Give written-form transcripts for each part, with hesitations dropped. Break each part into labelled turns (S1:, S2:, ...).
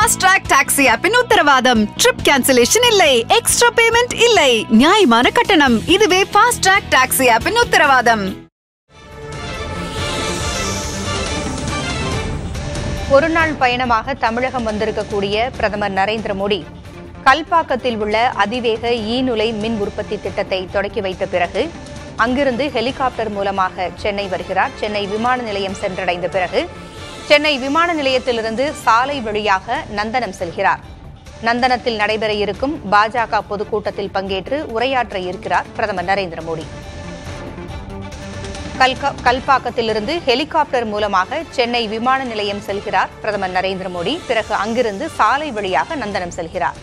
S1: Fast Track Taxi ஆப்பின் உத்தரவாதம். Trip cancellation இல்லை, எக்ஸ்ட்ரா பேமெண்ட் இல்லை, நியாயமான கட்டணம். இதுவே Fast Track Taxi ஆப்பின் உத்தரவாதம்.
S2: ஒரு நாள் பயணமாக தமிழகம் வந்திருக்கக்கூடிய பிரதமர் நரேந்திர மோடி கல்பாக்கத்தில் உள்ள அதிவேக ஈநுலை மின் உற்பத்தி திட்டத்தை தொடக்கி வைத்த பிறகு அங்கிருந்து ஹெலிகாப்டர் மூலமாக சென்னை வருகிறார். சென்னை விமான நிலையம் சென்றடைந்த பிறகு சென்னை விமான நிலையத்திலிருந்து சாலை வழியாக நந்தனம் செல்கிறார். நந்தனத்தில் நடைபெற இருக்கும் பாஜக பொதுக்கூட்டத்தில் பங்கேற்று உரையாற்ற இருக்கிறார் பிரதமர் நரேந்திர மோடி. கல்பாக்கத்திலிருந்து ஹெலிகாப்டர் மூலமாக சென்னை விமான நிலையம் செல்கிறார் பிரதமர் நரேந்திர மோடி. பிறகு அங்கிருந்து சாலை வழியாக நந்தனம் செல்கிறார்.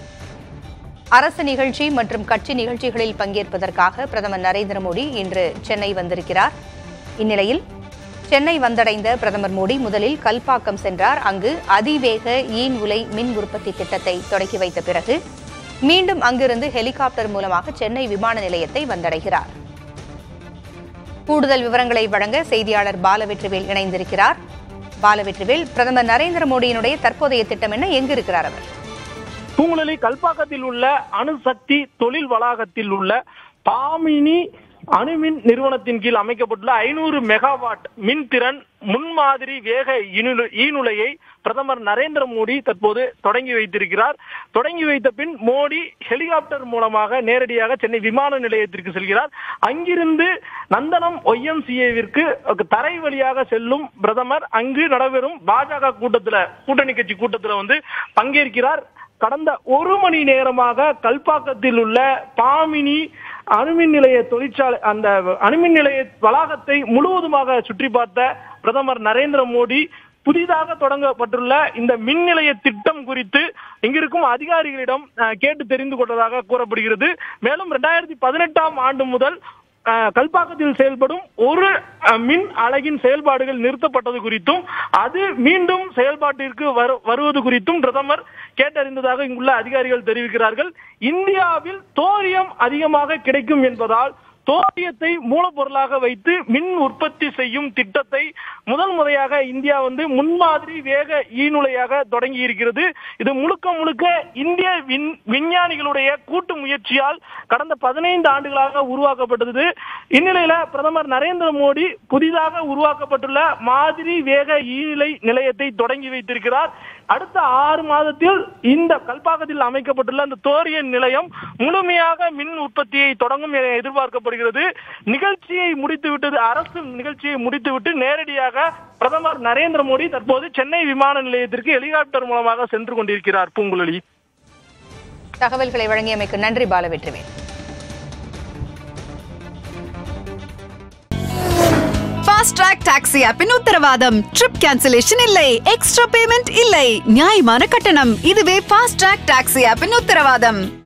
S2: அரசு நிகழ்ச்சி மற்றும் கட்சி நிகழ்ச்சிகளில் பங்கேற்பதற்காக பிரதமர் நரேந்திர மோடி இன்று சென்னை வந்திருக்கிறார். இந்நிலையில் சென்னை வந்தடைந்த பிரதமர் மோடி முதலில் கல்பாக்கம் சென்றார். அங்கு அதிவேக ஈன் உலை மின் உற்பத்தி திட்டத்தை தொடக்கி வைத்த பிறகு மீண்டும் அங்கிருந்து ஹெலிகாப்டர் மூலமாக சென்னை விமான நிலையத்தை வந்தடைகிறார். கூடுதல் விவரங்களை வழங்க செய்தியாளர் பாலவெற்றிவேல் இணைந்திருக்கிறார். பாலவெற்றிவேல், பிரதமர் நரேந்திர மோடியினுடைய தற்போதைய திட்டம் என்ன? எங்கு இருக்கிறார் அவர்?
S3: பூங்குழலி, கல்பாக்கத்தில் உள்ள அணுசக்தி தொழில் வளாகத்தில் உள்ள பாமினி அணுமின் நிறுவனத்தின் கீழ் அமைக்கப்பட்டுள்ள 500 மெகாவாட் மின்திறன் முன்மாதிரி வேக ஈநுலையை பிரதமர் நரேந்திர மோடி தற்போது தொடங்கி வைத்திருக்கிறார். தொடங்கி வைத்த பின் மோடி ஹெலிகாப்டர் மூலமாக நேரடியாக சென்னை விமான நிலையத்திற்கு செல்கிறார். அங்கிருந்து நந்தனம் YMCAவிற்கு தரை வழியாக செல்லும் பிரதமர் அங்கு நடைபெறும் பாஜக கூட்டணி கட்சி கூட்டத்தில் பங்கேற்கிறார். கடந்த ஒரு மணி நேரமாக கல்பாக்கத்தில் உள்ள பாமினி அணுமின் நிலைய தொழிற்சாலை, அந்த அணுமின் நிலைய வளாகத்தை முழுவதுமாக சுற்றி பார்த்த பிரதமர் நரேந்திர மோடி புதிதாக தொடங்கப்பட்டுள்ள இந்த மின் நிலைய திட்டம் குறித்து இங்கிருக்கும் அதிகாரிகளிடம் கேட்டு தெரிந்து கொண்டதாக கூறப்படுகிறது. மேலும் 2018ஆம் ஆண்டு முதல் கல்பாக்கத்தில் செயல்படும் ஒரு மின் அலகின் செயல்பாடுகள் நிறுத்தப்பட்டது குறித்தும் அது மீண்டும் செயல்பாட்டிற்கு வருவது குறித்தும் பிரதமர் கேட்டறிந்ததாக இங்குள்ள அதிகாரிகள் தெரிவிக்கிறார்கள். இந்தியாவில் தோரியம் அதிகமாக கிடைக்கும் என்பதால் தோரியத்தை மூலப்பொருளாக வைத்து மின் உற்பத்தி செய்யும் திட்டத்தை முதல் முறையாக இந்தியா முன்மாதிரி வேக ஈநுலையாக தொடங்கி இருக்கிறது. இது முழுக்க இந்திய விஞ்ஞானிகளுடைய கூட்டு முயற்சியால் கடந்த 15 ஆண்டுகளாக உருவாக்கப்பட்டது. இந்நிலையில பிரதமர் நரேந்திர மோடி புதிதாக உருவாக்கப்பட்டுள்ள மாதிரி வேக ஈநிலை நிலையத்தை தொடங்கி வைத்திருக்கிறார். அடுத்த 6 மாதத்தில் இந்த கல்பாக்கத்தில் அமைக்கப்பட்டுள்ள அந்த தோரியன் நிலையம் முழுமையாக மின் உற்பத்தியை தொடங்கும் என எதிர்பார்க்கப்படுகிறது. நிகழ்ச்சியை முடித்துவிட்டது, அரசு நிகழ்ச்சியை முடித்துவிட்டு நேரடியாக பிரதமர் நரேந்திர மோடி தற்போது சென்னை விமான நிலையத்திற்கு ஹெலிகாப்டர் மூலமாக சென்று கொண்டிருக்கிறார். பூங்குழலி,
S2: தகவல்களை வழங்கியமைக்கு நன்றி பாலவெற்றிவேல்.
S1: Fast Track Taxi ஆப்பின் உத்தரவாதம். ட்ரிப் கேன்சலேஷன் இல்லை, எக்ஸ்ட்ரா பேமெண்ட் இல்லை, நியாயமான கட்டணம். இதுவே Fast Track Taxi ஆப்பின் உத்தரவாதம்.